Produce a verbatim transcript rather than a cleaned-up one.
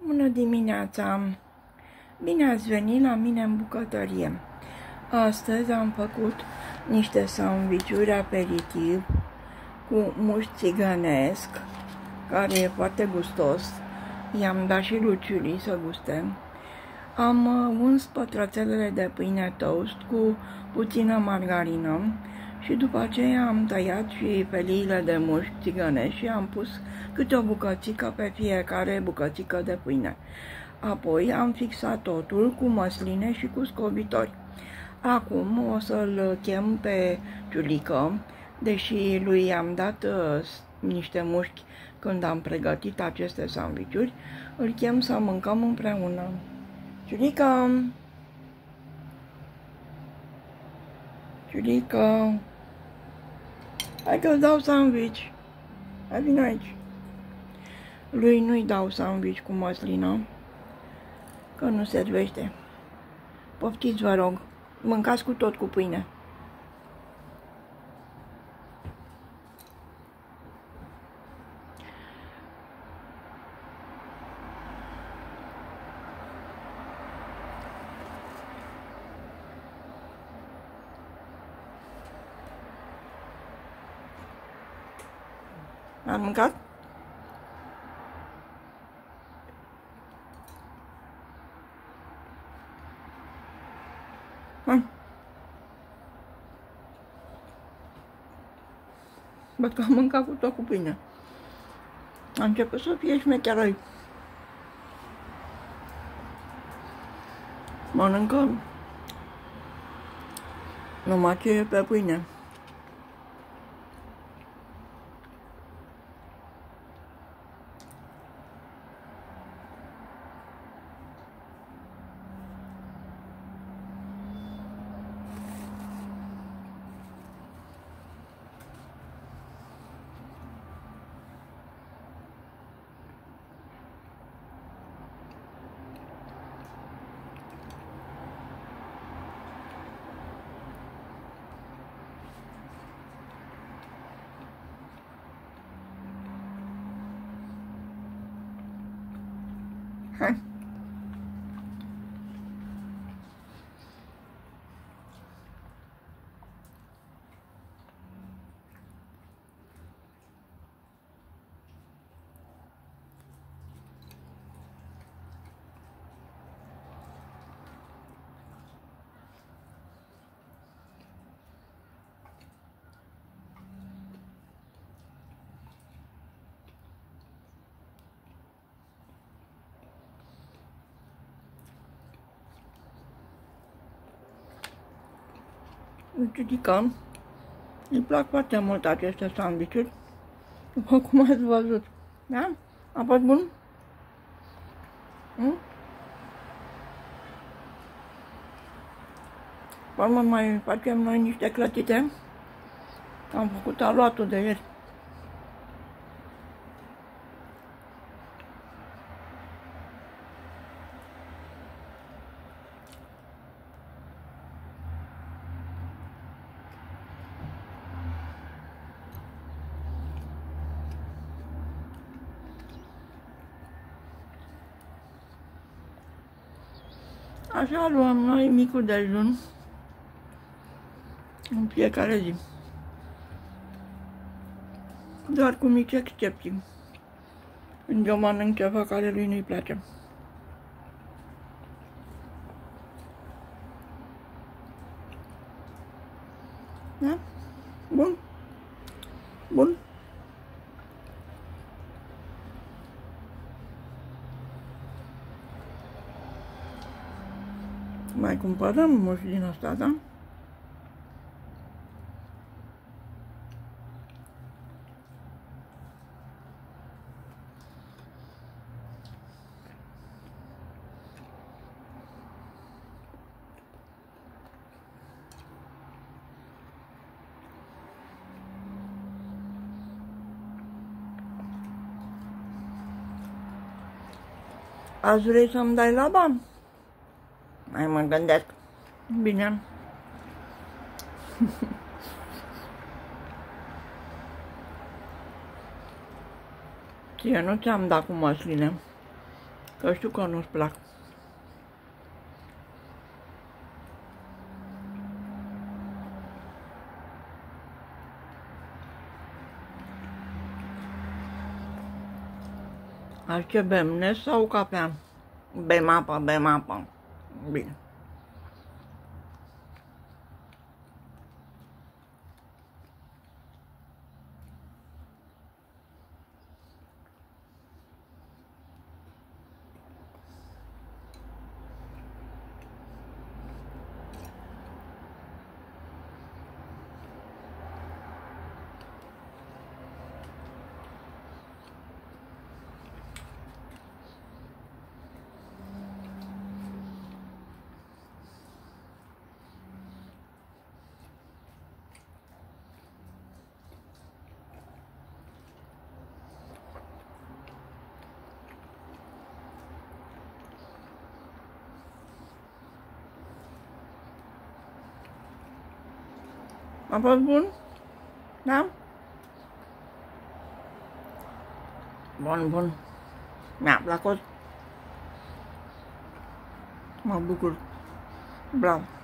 Bună dimineața! Bine ați venit la mine în bucătărie. Astăzi am făcut niște sandvișuri aperitiv cu mușchi țigănesc, care e foarte gustos. I-am dat și Luciului să guste. Am uns pătrățelele de pâine toast cu puțină margarină și după aceea am tăiat și feliile de mușchi țigănești și am pus câte o bucățică pe fiecare bucățică de pâine. Apoi am fixat totul cu măsline și cu scobitori. Acum o să-l chem pe Ciulică, deși lui i-am dat uh, niște mușchi când am pregătit aceste sandvișuri, îl chem să mâncăm împreună. Ciulică! Ciulică! Hai că-ți dau sandwich! Hai, vino aici! Lui nu-i dau sandwich cu măslină, că nu servește. Poftiți, vă rog, mâncați cu tot cu pâine. Am mâncat? Hai. Văd că am mâncat cu tot cu pâine. A început să fie șmecheroi. Mănâncă numai ce e pe pâine. Hai. Ciulică, îi plac foarte mult aceste sandvișuri, după cum ați văzut. Da? A fost bun? Mm? Urmă mai facem noi niște clătite. Am făcut aluatul de ieri. Așa luăm noi micul dejun în fiecare zi. Doar cu mici excepții. Când eu mănânc ceva care lui nu-i place. Da? Bun? Bun? Mai cumpărăm mușchi din asta, da? Azi vrei să-mi dai la bani? Mai mă gândesc. Bine. Ție nu ți-am dat cu măsline, Că știu că nu-ți plac. Azi ce bem? Nes sau cafea? Bem apă, bem apă. Bine. A fost bun? Da? Bun, bun. Mi-a plăcut. Mă bucur. Bravo.